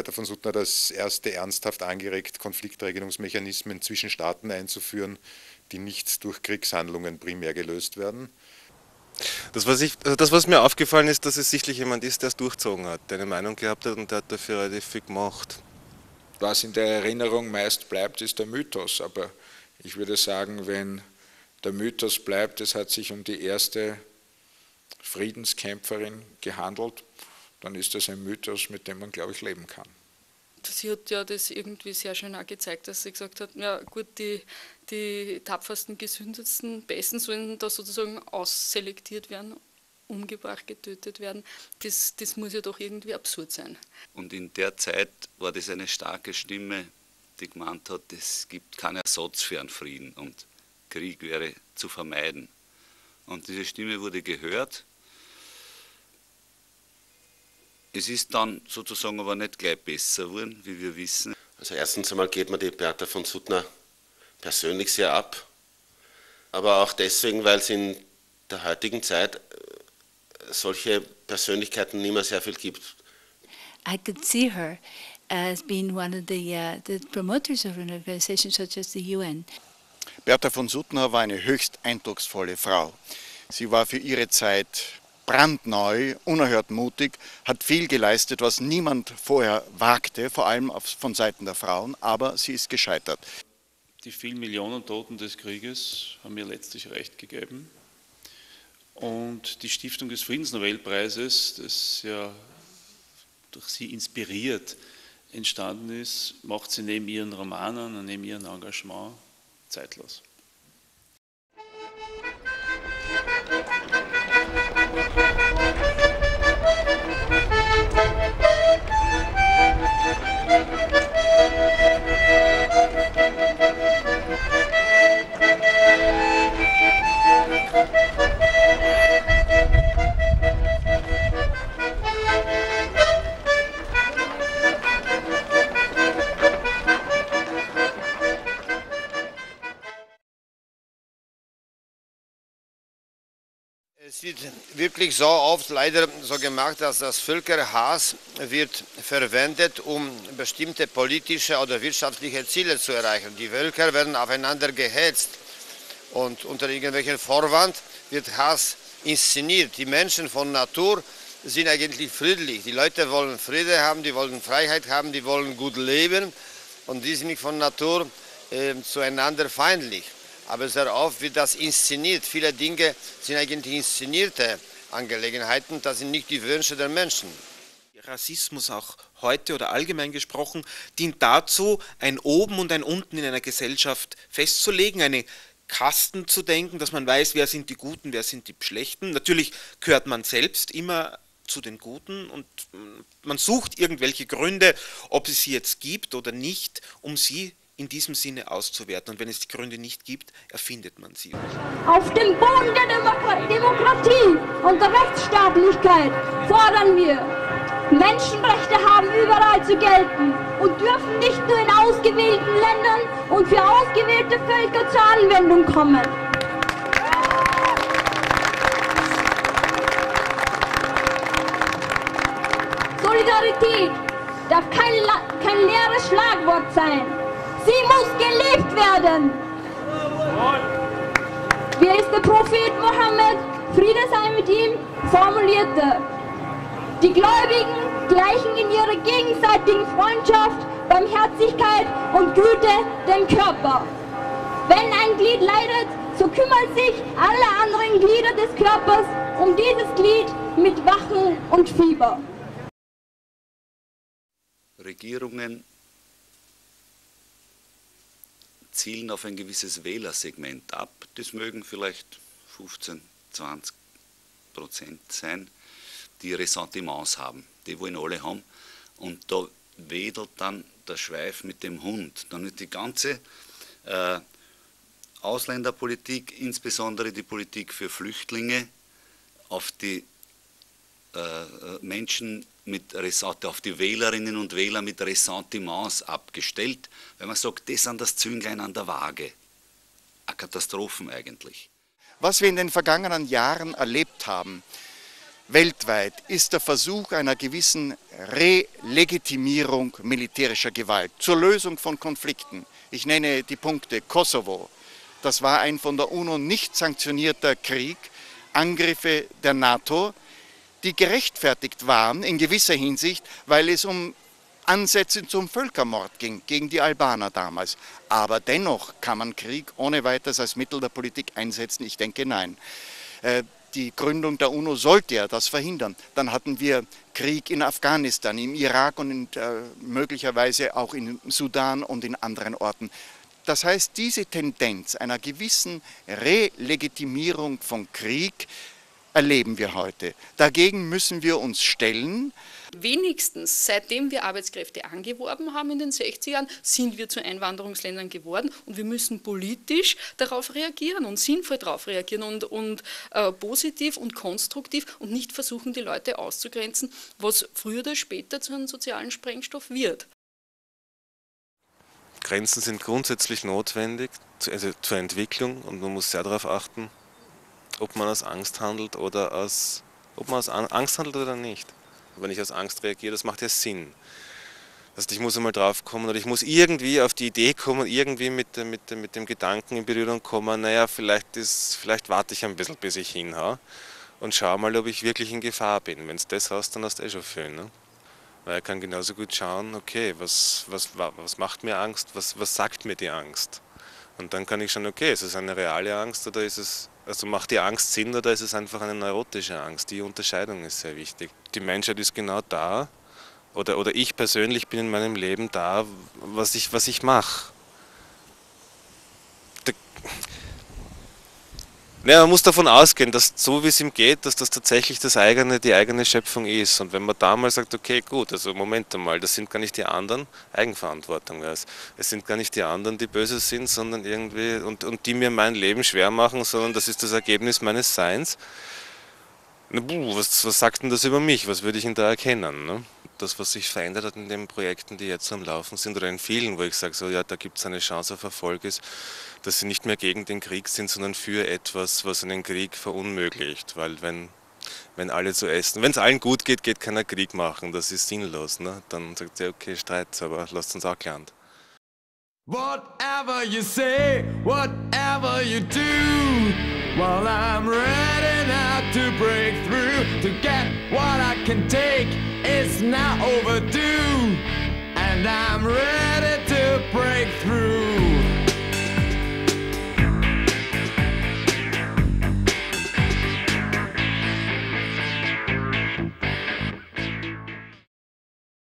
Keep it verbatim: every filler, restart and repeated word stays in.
Bertha von Suttner das erste ernsthaft angeregt, Konfliktregelungsmechanismen zwischen Staaten einzuführen, die nicht durch Kriegshandlungen primär gelöst werden. Das was, ich, das, was mir aufgefallen ist, dass es sichtlich jemand ist, der es durchzogen hat, der eine Meinung gehabt hat und der hat dafür relativ viel gemacht. Was in der Erinnerung meist bleibt, ist der Mythos, aber ich würde sagen, wenn der Mythos bleibt, es hat sich um die erste Friedenskämpferin gehandelt, dann ist das ein Mythos, mit dem man, glaube ich, leben kann. Sie hat ja das irgendwie sehr schön auch gezeigt, dass sie gesagt hat, ja gut, die, die tapfersten, gesündesten, besten sollen da sozusagen ausselektiert werden, umgebracht, getötet werden. Das, das muss ja doch irgendwie absurd sein. Und in der Zeit war das eine starke Stimme, die gemeint hat, es gibt keinen Ersatz für einen Frieden und Krieg wäre zu vermeiden. Und diese Stimme wurde gehört. Es ist dann sozusagen aber nicht gleich besser geworden, wie wir wissen. Also erstens einmal geht man die Bertha von Suttner persönlich sehr ab, aber auch deswegen, weil es in der heutigen Zeit solche Persönlichkeiten nicht mehr sehr viel gibt. I could see her as being one of the, uh, the promoters of an organization such as the U N. Bertha von Suttner war eine höchst eindrucksvolle Frau. Sie war für ihre Zeit brandneu, unerhört mutig, hat viel geleistet, was niemand vorher wagte, vor allem von Seiten der Frauen, aber sie ist gescheitert. Die vielen Millionen Toten des Krieges haben mir letztlich recht gegeben. Und die Stiftung des Friedensnobelpreises, das ja durch sie inspiriert entstanden ist, macht sie neben ihren Romanen und neben ihrem Engagement zeitlos. Es wird wirklich so oft leider so gemacht, dass das Völkerhass wird verwendet, um bestimmte politische oder wirtschaftliche Ziele zu erreichen. Die Völker werden aufeinander gehetzt und unter irgendwelchen Vorwand wird Hass inszeniert. Die Menschen von Natur sind eigentlich friedlich. Die Leute wollen Friede haben, die wollen Freiheit haben, die wollen gut leben und die sind nicht von Natur äh, zueinander feindlich. Aber sehr oft wird das inszeniert. Viele Dinge sind eigentlich inszenierte Angelegenheiten, das sind nicht die Wünsche der Menschen. Rassismus auch heute oder allgemein gesprochen dient dazu, ein Oben und ein Unten in einer Gesellschaft festzulegen, eine Kasten zu denken, dass man weiß, wer sind die Guten, wer sind die Schlechten. Natürlich gehört man selbst immer zu den Guten und man sucht irgendwelche Gründe, ob es sie jetzt gibt oder nicht, um sie in diesem Sinne auszuwerten. Und wenn es die Gründe nicht gibt, erfindet man sie. Auf dem Boden der Demo- Demokratie und der Rechtsstaatlichkeit fordern wir, Menschenrechte haben überall zu gelten und dürfen nicht nur in ausgewählten Ländern und für ausgewählte Völker zur Anwendung kommen. Solidarität darf kein, kein leeres Schlagwort sein. Sie muss gelebt werden. Wie es der Prophet Mohammed, Friede sei mit ihm, formulierte: Die Gläubigen gleichen in ihrer gegenseitigen Freundschaft, Barmherzigkeit und Güte dem Körper. Wenn ein Glied leidet, so kümmern sich alle anderen Glieder des Körpers um dieses Glied mit Wachen und Fieber. Regierungen zielen auf ein gewisses Wählersegment ab. Das mögen vielleicht fünfzehn, zwanzig Prozent sein, die Ressentiments haben. Die wollen alle haben. Und da wedelt dann der Schweif mit dem Hund. Dann wird die ganze äh, Ausländerpolitik, insbesondere die Politik für Flüchtlinge, auf die äh, Menschen mit Ressort, auf die Wählerinnen und Wähler mit Ressentiments abgestellt, weil man sagt, das sind das Zünglein an der Waage. Eine Katastrophe eigentlich. Was wir in den vergangenen Jahren erlebt haben, weltweit ist der Versuch einer gewissen Relegitimierung militärischer Gewalt zur Lösung von Konflikten. Ich nenne die Punkte Kosovo. Das war ein von der UNO nicht sanktionierter Krieg, Angriffe der NATO, die gerechtfertigt waren in gewisser Hinsicht, weil es um Ansätze zum Völkermord ging, gegen die Albaner damals. Aber dennoch kann man Krieg ohne weiteres als Mittel der Politik einsetzen? Ich denke, nein. Die Gründung der UNO sollte ja das verhindern. Dann hatten wir Krieg in Afghanistan, im Irak und in, äh, möglicherweise auch im Sudan und in anderen Orten. Das heißt, diese Tendenz einer gewissen Relegitimierung von Krieg erleben wir heute. Dagegen müssen wir uns stellen. Wenigstens seitdem wir Arbeitskräfte angeworben haben in den sechzigern, sind wir zu Einwanderungsländern geworden und wir müssen politisch darauf reagieren und sinnvoll darauf reagieren und, und äh, positiv und konstruktiv und nicht versuchen, die Leute auszugrenzen, was früher oder später zu einem sozialen Sprengstoff wird. Grenzen sind grundsätzlich notwendig, also zur Entwicklung, und man muss sehr darauf achten, ob man aus Angst handelt oder aus, ob man aus Angst handelt oder nicht. Wenn ich aus Angst reagiere, das macht ja Sinn. Das heißt, ich muss einmal drauf kommen oder ich muss irgendwie auf die Idee kommen, irgendwie mit, mit, mit dem Gedanken in Berührung kommen, naja, vielleicht, ist, vielleicht warte ich ein bisschen, bis ich hinhaue und schaue mal, ob ich wirklich in Gefahr bin. Wenn es das hast, dann hast du eh schon viel. Ne? Weil ich kann genauso gut schauen, okay, was, was, was macht mir Angst, was, was sagt mir die Angst? Und dann kann ich schauen, okay, ist es eine reale Angst oder ist es, also macht die Angst Sinn oder ist es einfach eine neurotische Angst? Die Unterscheidung ist sehr wichtig. Die Menschheit ist genau da, oder, oder ich persönlich bin in meinem Leben da, was ich, was ich mache. Ja, man muss davon ausgehen, dass so wie es ihm geht, dass das tatsächlich das eigene, die eigene Schöpfung ist. Und wenn man da mal sagt, okay, gut, also Moment einmal, das sind gar nicht die anderen, Eigenverantwortung wäre es. Es sind gar nicht die anderen, die böse sind, sondern irgendwie, und, und die mir mein Leben schwer machen, sondern das ist das Ergebnis meines Seins. Na, buh, was, was sagt denn das über mich? Was würde ich denn da erkennen? Ne? Das, was sich verändert hat in den Projekten, die jetzt am Laufen sind, oder in vielen, wo ich sage, so, ja, da gibt es eine Chance auf Erfolg, ist, dass sie nicht mehr gegen den Krieg sind, sondern für etwas, was einen Krieg verunmöglicht. Weil wenn, wenn alle zu essen, wenn es allen gut geht, geht keiner Krieg machen, das ist sinnlos. Ne? Dann sagt sie, okay, Streit, aber lasst uns auch Land. Whatever you say, whatever you do, well, I'm ready now to break through, to get what I can take, it's now overdue, and I'm ready.